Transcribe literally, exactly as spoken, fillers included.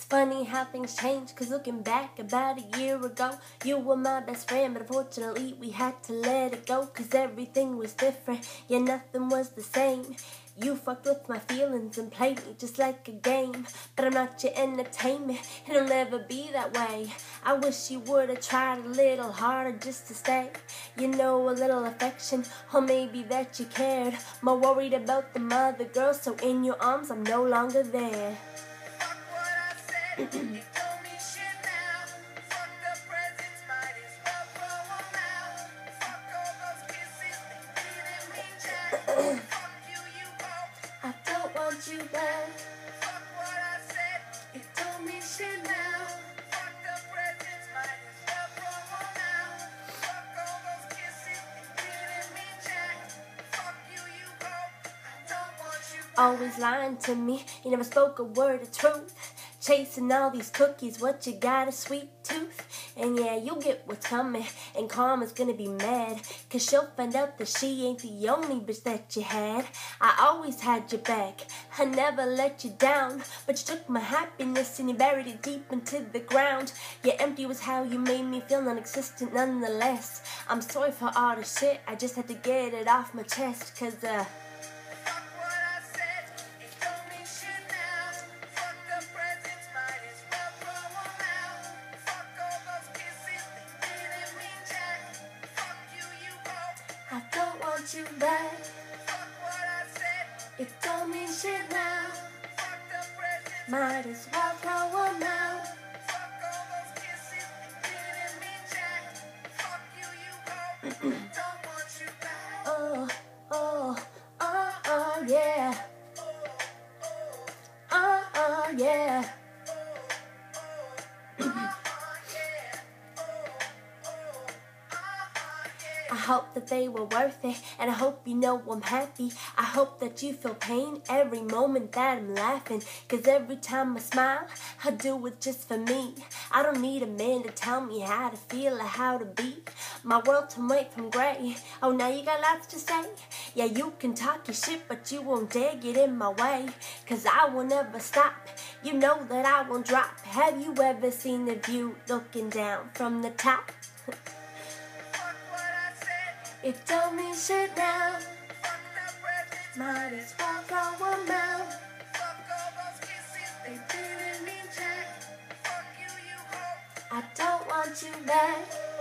It's funny how things change, cause looking back about a year ago, you were my best friend, but unfortunately we had to let it go, cause everything was different, yeah, nothing was the same. You fucked with my feelings and played me just like a game, but I'm not your entertainment, it'll never be that way. I wish you would've tried a little harder just to stay. You know, a little affection, or maybe that you cared. More worried about the mother girl, so in your arms I'm no longer there. Fuck what I said, it don't mean shit now. Fuck the presents, might as well throw 'em out. Fuck all those kisses, they didn't mean jack. Fuck you, you both. I don't want you back. Fuck what I said, it don't mean shit now. Fuck the presents, might as well throw 'em out. Fuck all those kisses, they didn't mean jack. Fuck you, you both. I don't want you back. Always lying to me, you never spoke a word of truth. Chasing all these cookies, what you got, a sweet tooth? And yeah, you'll get what's coming, and Karma's gonna be mad, cause she'll find out that she ain't the only bitch that you had. I always had your back, I never let you down, but you took my happiness and you buried it deep into the ground. Yeah, empty was how you made me feel, non-existent nonetheless. I'm sorry for all the shit, I just had to get it off my chest, cause uh Fuck what I said, it don't mean shit now. Fuck the presents, might as well throw 'em out. Fuck all those kisses, they didn't mean jack. Fuck you, you both. I don't want you back. Fuck what I said, It don't mean shit now. fuck the presents, Might as well throw 'em out. fuck all those kisses, they didn't mean jack. Fuck you, you both. Don't want you back. Oh, oh, oh, oh, yeah. Oh, oh, yeah. I hope that they were worth it, and I hope you know I'm happy. I hope that you feel pain every moment that I'm laughing, cause every time I smile, I do it just for me. I don't need a man to tell me how to feel or how to be. My world turned white from gray. Oh, now you got lots to say. Yeah, you can talk your shit, but you won't dare get in my way, cause I will never stop. You know that I won't drop. Have you ever seen the view looking down from the top? Fuck what I said, It don't mean shit now. fuck the presents, Might as well throw 'em out. fuck all those kisses, they didn't mean jack. Fuck you, you hope. I don't want you back.